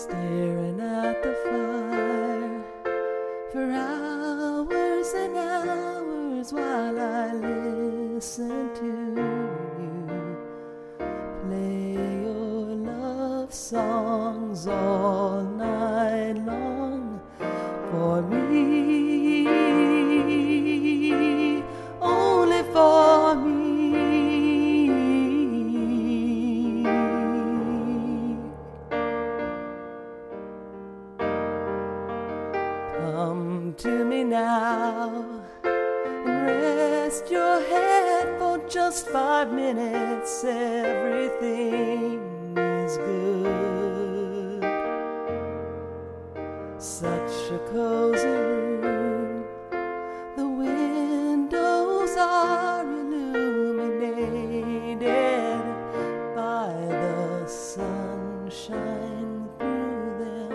staring at the fire for hours and hours while I listen to you play your love songs all night long for me, only for me. Come to me now and rest your head for just 5 minutes. Everything is good. Such a cozy room. The windows are illuminated by the sunshine through them.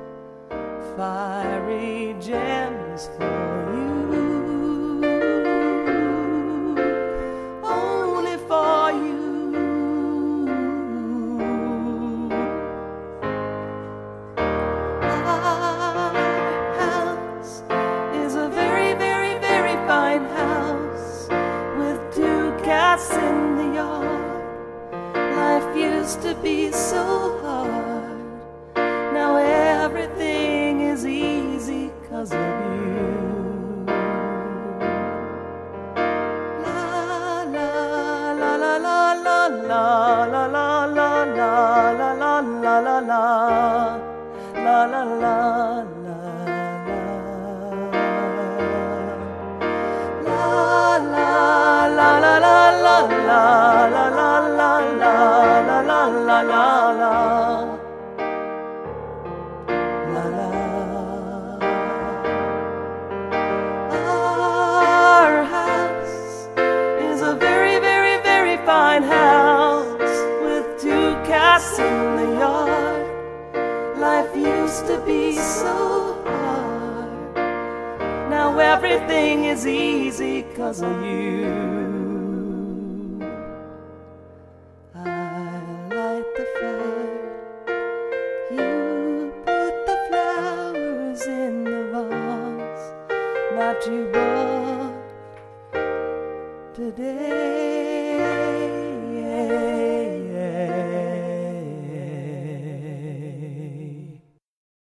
Fiery gems for you, only for you. Our house is a very, very, very fine house with 2 cats in the yard. Life used to be so hard. Now everything is easy 'cause of you. La la la la la la la la la la la la la la la la la la la la. La la la la la la la la la la la la la la la. Our house is a very, very, very fine house with 2 cats in the yard. Life used to be so hard. Now everything is easy 'cause of you. I light the fire. You put the flowers in the vase that you bought today.